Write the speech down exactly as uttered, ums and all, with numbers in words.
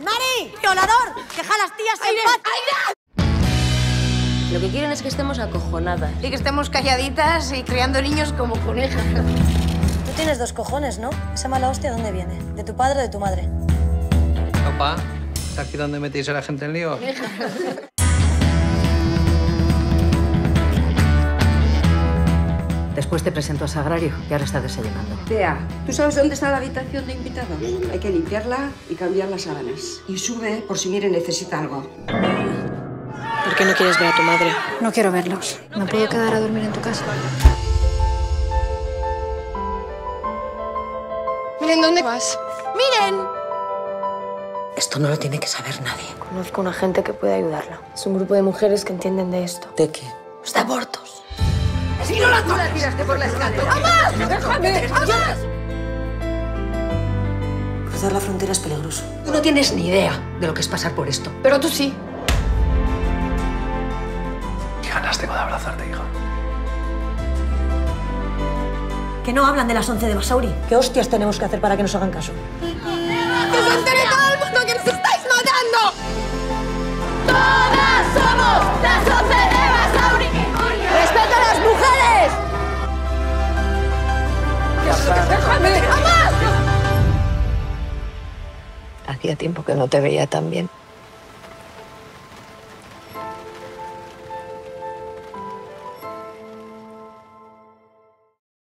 ¡Mari! ¡Violador! ¡Deja a las tías en paz! Lo que quieren es que estemos acojonadas. Y que estemos calladitas y criando niños como conejas. Tú tienes dos cojones, ¿no? ¿Esa mala hostia dónde viene? ¿De tu padre o de tu madre? Opa, ¿es aquí donde metéis a la gente en lío? Después te presento a Sagrario, que ahora está desayunando. Tea, ¿tú sabes dónde está la habitación de invitados? Hay que limpiarla y cambiar las sábanas. Y sube por si Mire necesita algo. ¿Por qué no quieres ver a tu madre? No quiero verlos. ¿Me puedo quedar a dormir en tu casa? Miren, ¿dónde vas? ¡Miren! Esto no lo tiene que saber nadie. Conozco a una gente que puede ayudarla. Es un grupo de mujeres que entienden de esto. ¿De qué? Los de abortos. ¡Si no la toques! ¡Tiraste por la escalera! ¡Amás! ¡Déjame! ¡Amás! Cruzar la frontera es peligroso. Tú no tienes ni idea de lo que es pasar por esto. Pero tú sí. Qué ganas tengo de abrazarte, hija. Que no hablan de las once de Basauri. ¿Qué hostias tenemos que hacer para que nos hagan caso? ¡Que se entere todo el mundo que nos estáis matando! ¡Todas somos las once de Basauri! ¡Respeta a las mujeres! ¡Déjame! ¡Amás! Hacía tiempo que no te veía tan bien.